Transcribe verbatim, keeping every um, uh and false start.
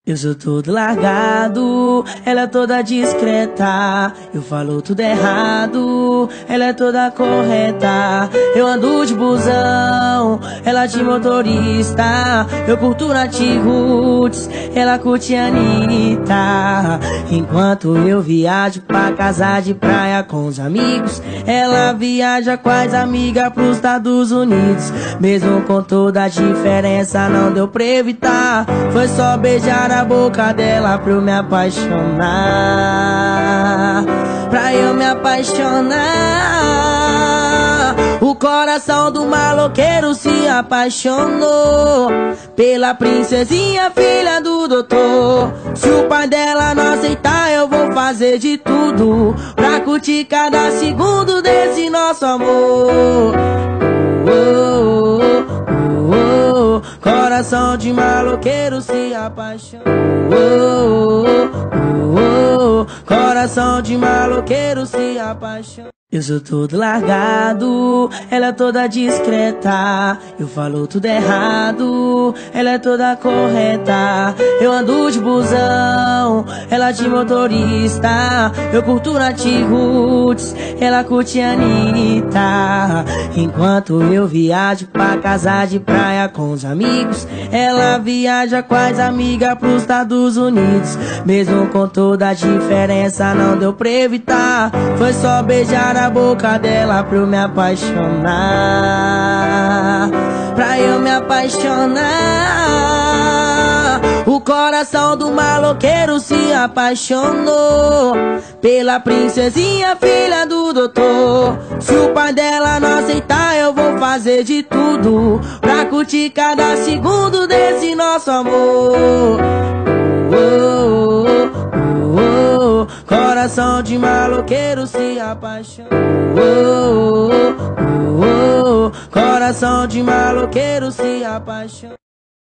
Eu sou todo largado, ela é toda discreta. Eu falo tudo errado, ela é toda correta. Eu ando de busão, ela de motorista. Eu curto Nati Roots, ela curte Anitta. Enquanto eu viajo pra casa de praia com os amigos, ela viaja com as amigas pros Estados Unidos. Mesmo com toda a diferença, não deu pra evitar. Foi só beijar a boca dela pra eu me apaixonar. Pra eu me apaixonar. O coração do maloqueiro se apaixonou pela princesinha, filha do doutor. Se o pai dela não aceitar, eu vou fazer de tudo pra curtir cada segundo desse nosso amor. Oh, oh, oh, oh. Coração de maloqueiro se apaixona. Oh, oh, oh, oh. Coração de maloqueiro se apaixona. Eu sou todo largado, ela é toda discreta. Eu falo tudo errado, ela é toda correta. Eu ando de busão, ela de motorista. Eu curto Nati Roots, ela curte Anitta. Enquanto eu viajo pra casa de praia com os amigos, ela viaja com as amigas pros Estados Unidos. Mesmo com toda a diferença, não deu pra evitar. Foi só beijar a boca dela pra eu me apaixonar. Pra eu me apaixonar. O coração do maloqueiro se apaixonou pela princesinha, filha do doutor. Se o pai dela não aceitar, eu vou fazer de tudo pra curtir cada segundo desse nosso amor. Oh, oh, oh, oh. Coração de maloqueiro se apaixona. Oh, oh, oh, oh. Coração de maloqueiro se apaixona.